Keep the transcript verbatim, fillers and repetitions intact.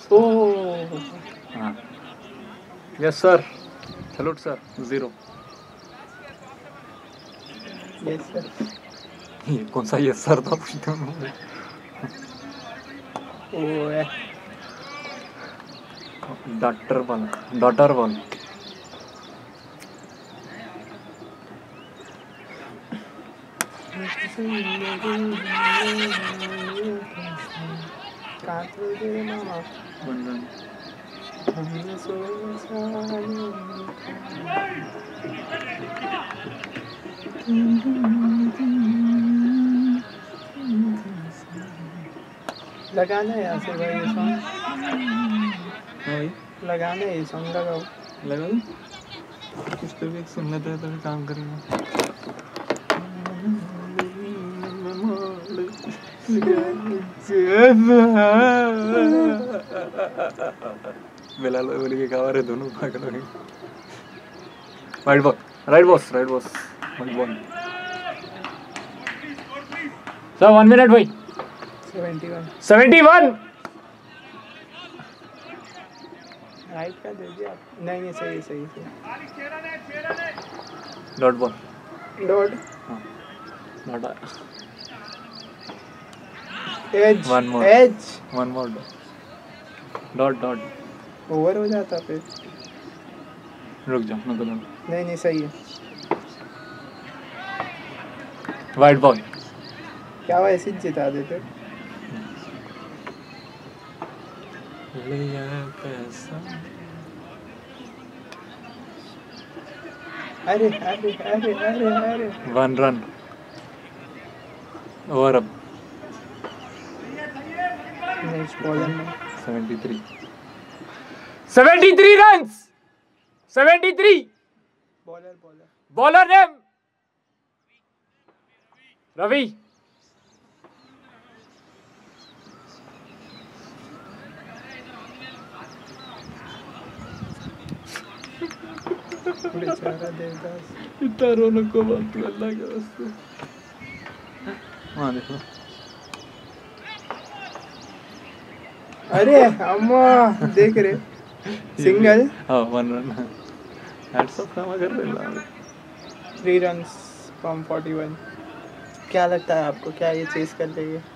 ओह हाँ yes sir, salute sir, zero. Yes sir. ये कौन सा यस सर था पूछते हैं। ओए डॉक्टर बॉल, डॉटर बॉल। कहाँ थे तेरे मामा? One run. हमने सोचा सालों लगाना है यासिर भाई ये सॉन्ग। हाँ भाई लगाना है ये सॉन्ग, लगाओ। लगा दूँ? कुछ तो भी सुन लेते हैं तभी काम करेंगे। बिलाल भाई बोले कि कहाँ रहे दोनों पागल हो गए। Right ball, right boss, right boss, one ball. Sir one minute भाई। Seventy one seventy one. Right का दे दिया आप? नहीं नहीं सही सही सही। Dot ball. डॉट। हाँ डॉट आया। Edge one more, edge one more dot dot. Over हो जाता फिर। रुक जाओ मैं बोलूँ। नहीं नहीं सही है। Wide ball. क्या वो ऐसे ही जिता देते? अरे अरे अरे अरे अरे वन रन। ओवर अब। नेक्स्ट बॉलर में seventy three. Seventy three runs. Seventy three. Bowler bowler bowler name Ravi. बेचारा देवदास। इतना रोने को बात तू अल्लाह के वास्ते। हाँ देखो। अरे अम्मा देख रहे सिंगल। हाँ वन रन। हैट्स ऑफ काम कर रहे हैं। Three runs from forty one. क्या लगता है आपको, क्या ये चेस कर लेंगे?